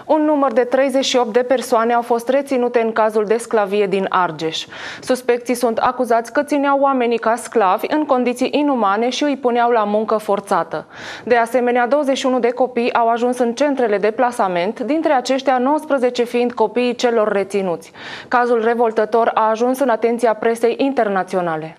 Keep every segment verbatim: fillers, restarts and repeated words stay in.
Un număr de treizeci și opt de persoane au fost reținute în cazul de sclavie din Argeș. Suspecții sunt acuzați că țineau oamenii ca sclavi în condiții inumane și îi puneau la muncă forțată. De asemenea, douăzeci și unu de copii au ajuns în centrele de plasament, dintre aceștia nouăsprezece fiind copiii celor reținuți. Cazul revoltător a ajuns în atenția presei internaționale.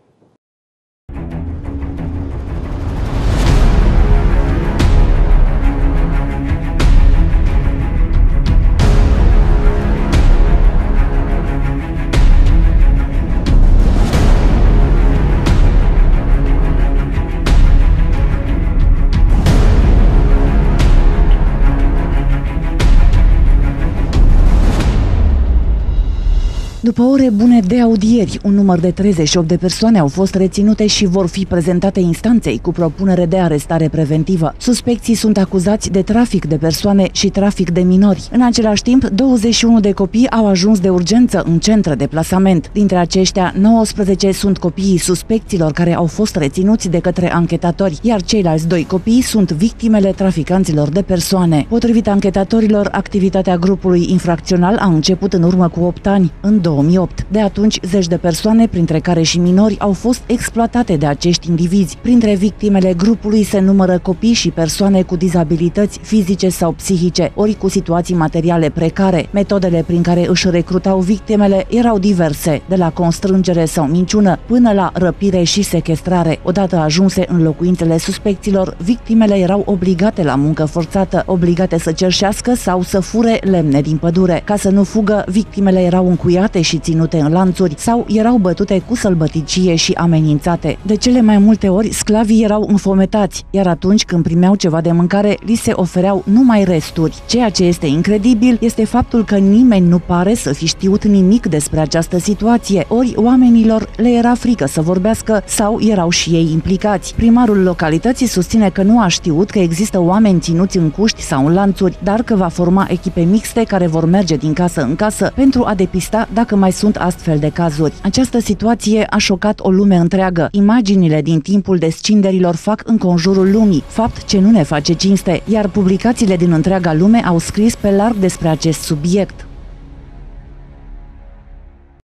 După ore bune de audieri, un număr de treizeci și opt de persoane au fost reținute și vor fi prezentate instanței cu propunere de arestare preventivă. Suspecții sunt acuzați de trafic de persoane și trafic de minori. În același timp, douăzeci și unu de copii au ajuns de urgență în centre de plasament. Dintre aceștia, nouăsprezece sunt copiii suspecților care au fost reținuți de către anchetatori, iar ceilalți doi copii sunt victimele traficanților de persoane. Potrivit anchetatorilor, activitatea grupului infracțional a început în urmă cu opt ani, în două mii opt. De atunci, zeci de persoane, printre care și minori, au fost exploatate de acești indivizi. Printre victimele grupului se numără copii și persoane cu dizabilități fizice sau psihice, ori cu situații materiale precare. Metodele prin care își recrutau victimele erau diverse, de la constrângere sau minciună până la răpire și sechestrare. Odată ajunse în locuințele suspecților, victimele erau obligate la muncă forțată, obligate să cerșească sau să fure lemne din pădure. Ca să nu fugă, victimele erau încuiate și ținute în lanțuri sau erau bătute cu sălbăticie și amenințate. De cele mai multe ori, sclavii erau înfometați, iar atunci când primeau ceva de mâncare, li se ofereau numai resturi. Ceea ce este incredibil este faptul că nimeni nu pare să fi știut nimic despre această situație, ori oamenilor le era frică să vorbească sau erau și ei implicați. Primarul localității susține că nu a știut că există oameni ținuți în cuști sau în lanțuri, dar că va forma echipe mixte care vor merge din casă în casă pentru a depista dacă mai sunt astfel de cazuri. Această situație a șocat o lume întreagă. Imaginile din timpul descinderilor fac înconjurul lumii, fapt ce nu ne face cinste, iar publicațiile din întreaga lume au scris pe larg despre acest subiect.